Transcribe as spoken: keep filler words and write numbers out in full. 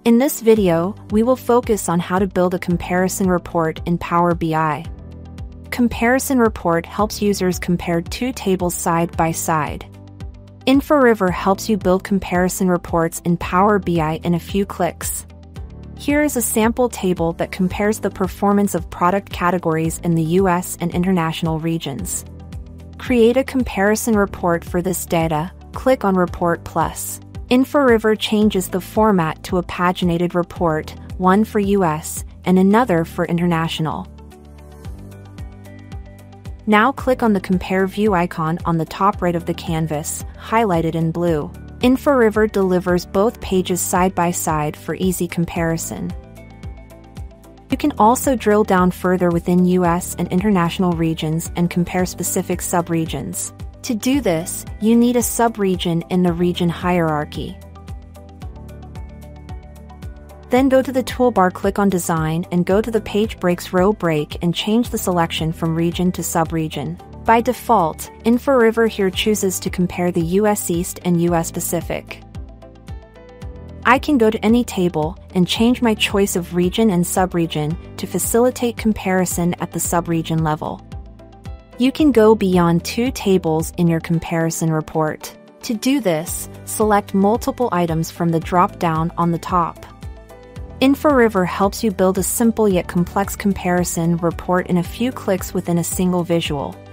In this video, we will focus on how to build a comparison report in Power B I. Comparison report helps users compare two tables side by side. Inforiver helps you build comparison reports in Power B I in a few clicks. Here is a sample table that compares the performance of product categories in the U S and international regions. Create a comparison report for this data. Click on Report Plus. Inforiver changes the format to a paginated report, one for U S and another for international. Now click on the Compare View icon on the top right of the canvas, highlighted in blue. Inforiver delivers both pages side by side for easy comparison. You can also drill down further within U S and international regions and compare specific subregions. To do this, you need a subregion in the region hierarchy. Then go to the toolbar, click on Design, and go to the Page Breaks row break and change the selection from region to subregion. By default, Inforiver here chooses to compare the U S East and U S Pacific. I can go to any table and change my choice of region and subregion to facilitate comparison at the subregion level. You can go beyond two tables in your comparison report. To do this, select multiple items from the drop-down on the top. Inforiver helps you build a simple yet complex comparison report in a few clicks within a single visual.